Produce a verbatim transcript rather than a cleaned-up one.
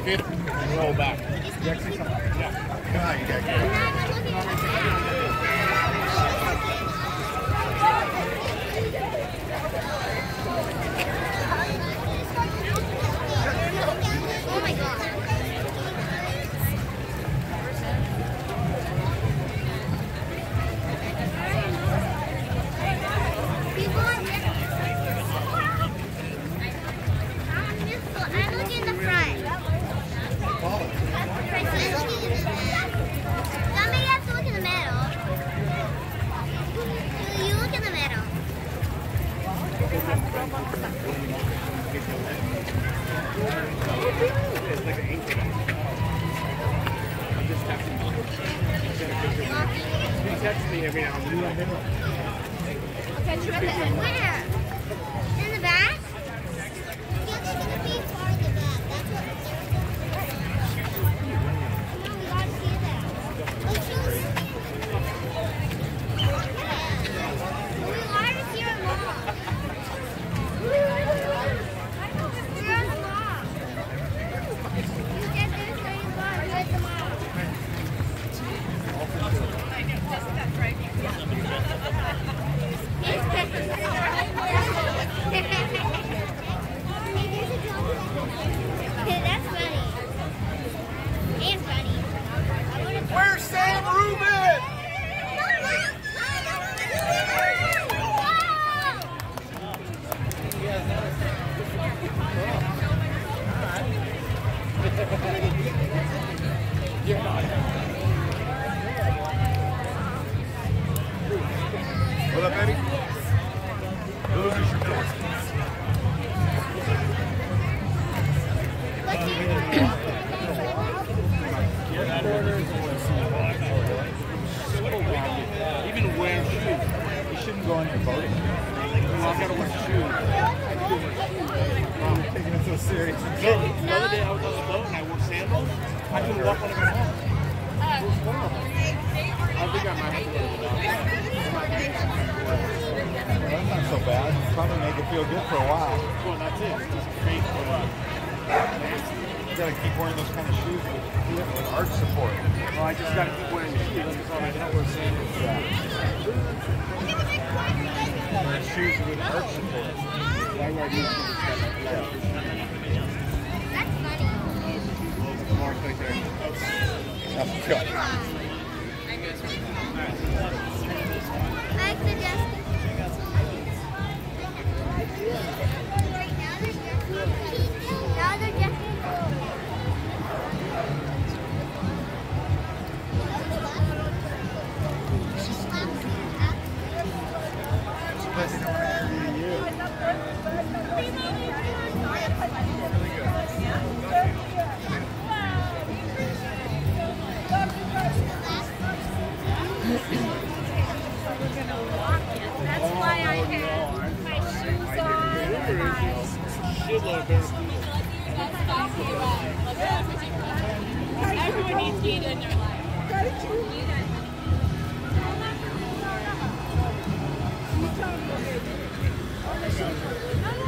it and roll back. Yeah. Come on, you got Oh my god. I'm looking in the front. Somebody has to look in the middle. You look in the middle. It's like an anchor. I'm just texting him. He texts me every now and then. Okay, where? In the back? Yeah, they're gonna be far in the back. That's what they're No, we gotta see that. Let's just... We gotta see our mom. We're on the mom. Look at this, right? Where's the mom? That's funny. And funny. Where's Sam Rubin? What up, baby? Even wearing shoes. You shouldn't go on your boat. You gotta wear shoes. I'm taking it so serious. The other day I was on the boat and I wore sandals. I couldn't walk on my home. It was horrible. I think I might have to go to the doctor. That's not so bad. It'll probably make it feel good for a while. Well, that's it. It's just great for you gotta keep wearing those kind of shoes with, with arch support. Well, I just gotta keep wearing the shoes. That's all I don't wear sandals. Wear shoes with arch support. Why wear these shoes? That's funny. More quick there. That's good. I suggest. Now they're just. Doesn't want to interview you. That's why I have my shoes on. Everyone needs Gita in their life. No, no.